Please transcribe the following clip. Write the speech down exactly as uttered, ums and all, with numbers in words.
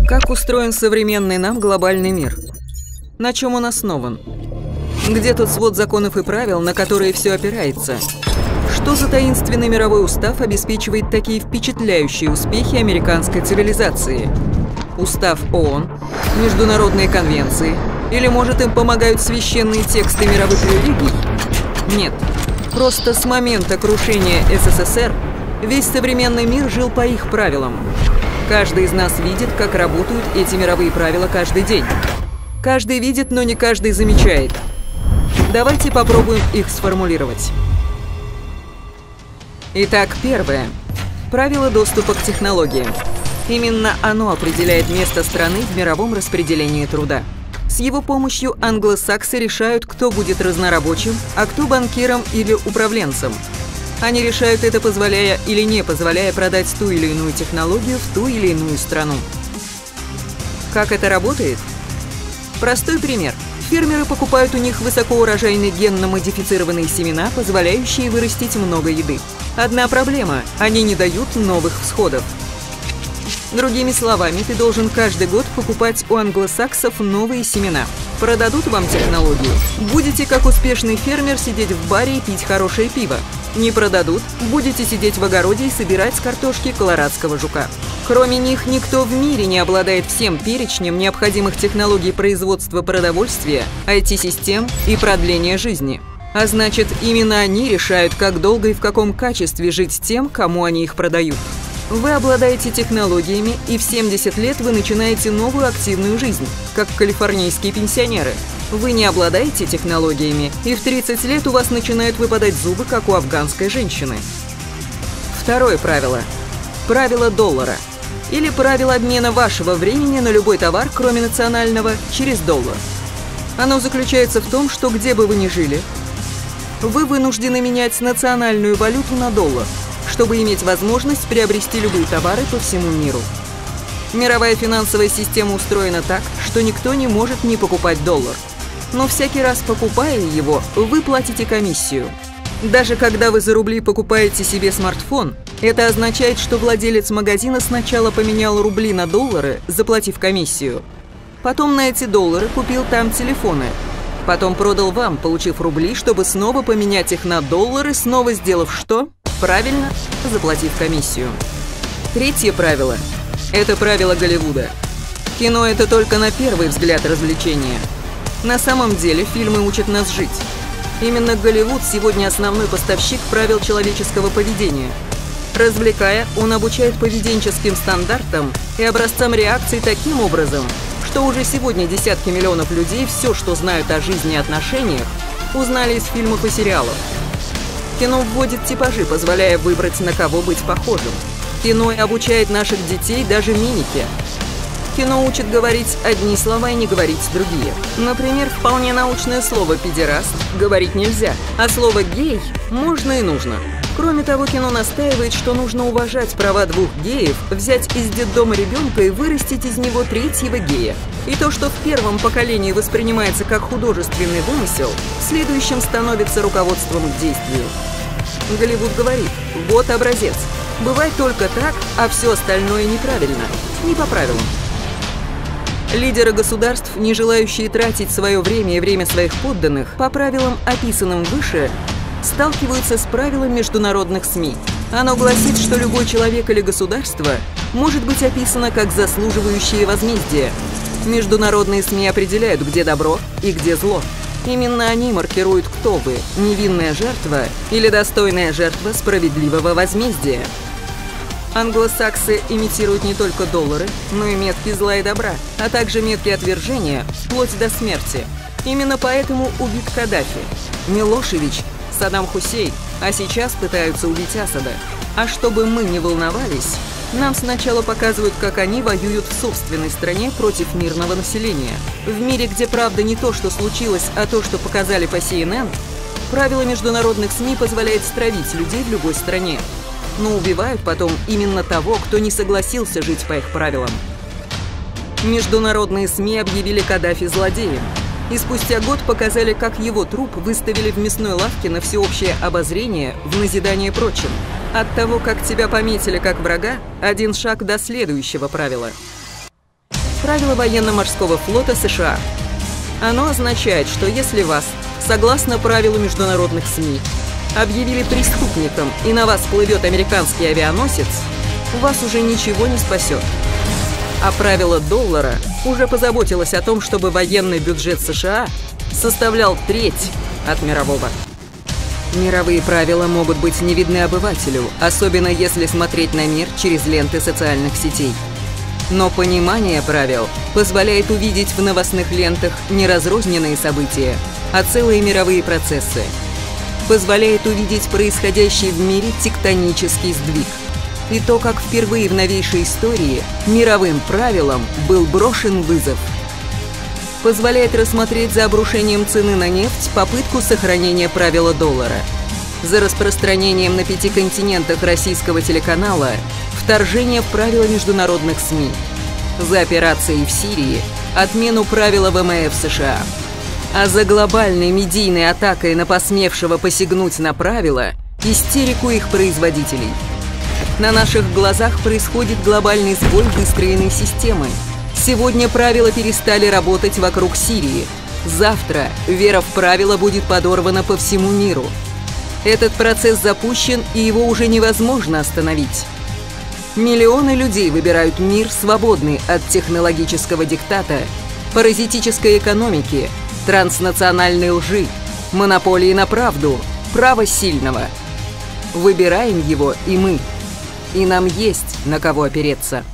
Как устроен современный нам глобальный мир? На чем он основан? Где тот свод законов и правил, на которые все опирается? Что за таинственный мировой устав обеспечивает такие впечатляющие успехи американской цивилизации? Устав ООН? Международные конвенции? Или, может, им помогают священные тексты мировых религий? Нет. Просто с момента крушения СССР весь современный мир жил по их правилам. Каждый из нас видит, как работают эти мировые правила каждый день. Каждый видит, но не каждый замечает. Давайте попробуем их сформулировать. Итак, первое. Правило доступа к технологиям. Именно оно определяет место страны в мировом распределении труда. С его помощью англосаксы решают, кто будет разнорабочим, а кто банкиром или управленцем. Они решают это, позволяя или не позволяя продать ту или иную технологию в ту или иную страну. Как это работает? Простой пример. Фермеры покупают у них высокоурожайные генно-модифицированные семена, позволяющие вырастить много еды. Одна проблема – они не дают новых всходов. Другими словами, ты должен каждый год покупать у англосаксов новые семена. Продадут вам технологию. Будете, как успешный фермер, сидеть в баре и пить хорошее пиво. Не продадут, будете сидеть в огороде и собирать с картошки колорадского жука. Кроме них, никто в мире не обладает всем перечнем необходимых технологий производства продовольствия, ай ти-систем и продления жизни. А значит, именно они решают, как долго и в каком качестве жить тем, кому они их продают. Вы обладаете технологиями, и в семьдесят лет вы начинаете новую активную жизнь, как калифорнийские пенсионеры. Вы не обладаете технологиями, и в тридцать лет у вас начинают выпадать зубы, как у афганской женщины. Второе правило. Правило доллара. Или правило обмена вашего времени на любой товар, кроме национального, через доллар. Оно заключается в том, что где бы вы ни жили, вы вынуждены менять национальную валюту на доллар, чтобы иметь возможность приобрести любые товары по всему миру. Мировая финансовая система устроена так, что никто не может не покупать доллар. Но всякий раз покупая его, вы платите комиссию. Даже когда вы за рубли покупаете себе смартфон, это означает, что владелец магазина сначала поменял рубли на доллары, заплатив комиссию. Потом на эти доллары купил там телефоны. Потом продал вам, получив рубли, чтобы снова поменять их на доллары, снова сделав что? Правильно, заплатив комиссию. Третье правило – это правило Голливуда. Кино – это только на первый взгляд развлечение. На самом деле фильмы учат нас жить. Именно Голливуд сегодня основной поставщик правил человеческого поведения. Развлекая, он обучает поведенческим стандартам и образцам реакций таким образом, что уже сегодня десятки миллионов людей все, что знают о жизни и отношениях, узнали из фильмов и сериалов. Кино вводит типажи, позволяя выбрать, на кого быть похожим. Кино обучает наших детей даже мимике. Кино учит говорить одни слова и не говорить другие. Например, вполне научное слово «педераст» говорить нельзя, а слово «гей» можно и нужно. Кроме того, кино настаивает, что нужно уважать права двух геев, взять из детдома ребенка и вырастить из него третьего гея. И то, что в первом поколении воспринимается как художественный вымысел, в следующем становится руководством к действию. Голливуд говорит: вот образец. Бывает только так, а все остальное неправильно, не по правилам. Лидеры государств, не желающие тратить свое время и время своих подданных по правилам, описанным выше, сталкиваются с правилом международных СМИ. Оно гласит, что любой человек или государство может быть описано как заслуживающее возмездия. Международные СМИ определяют, где добро и где зло. Именно они маркируют, кто вы – невинная жертва или достойная жертва справедливого возмездия. Англосаксы имитируют не только доллары, но и метки зла и добра, а также метки отвержения, вплоть до смерти. Именно поэтому убит Каддафи, Милошевич, Саддам Хусейн, а сейчас пытаются убить Асада. А чтобы мы не волновались, нам сначала показывают, как они воюют в собственной стране против мирного населения. В мире, где правда не то, что случилось, а то, что показали по си эн эн, правила международных СМИ позволяют стравить людей в любой стране. Но убивают потом именно того, кто не согласился жить по их правилам. Международные СМИ объявили Каддафи злодеем. И спустя год показали, как его труп выставили в мясной лавке на всеобщее обозрение в назидание прочим. От того, как тебя пометили как врага, один шаг до следующего правила. правило военно-морского флота США. Оно означает, что если вас, согласно правилу международных СМИ, объявили преступником и на вас плывет американский авианосец, вас уже ничего не спасет. А правило доллара уже позаботилось о том, чтобы военный бюджет США составлял треть от мирового. Мировые правила могут быть не видны обывателю, особенно если смотреть на мир через ленты социальных сетей. Но понимание правил позволяет увидеть в новостных лентах не разрозненные события, а целые мировые процессы. Позволяет увидеть происходящий в мире тектонический сдвиг. И то, как впервые в новейшей истории мировым правилам был брошен вызов. Позволяет рассмотреть за обрушением цены на нефть попытку сохранения правила доллара, за распространением на пяти континентах российского телеканала вторжение в правила международных СМИ, за операцией в Сирии отмену правила ВМФ США, а за глобальной медийной атакой на посмевшего посягнуть на правила истерику их производителей. На наших глазах происходит глобальный сбой выстроенной системы. Сегодня правила перестали работать вокруг Сирии. Завтра вера в правила будет подорвана по всему миру. Этот процесс запущен, и его уже невозможно остановить. Миллионы людей выбирают мир, свободный от технологического диктата, паразитической экономики, транснациональной лжи, монополии на правду, права сильного. Выбираем его и мы. И нам есть на кого опереться.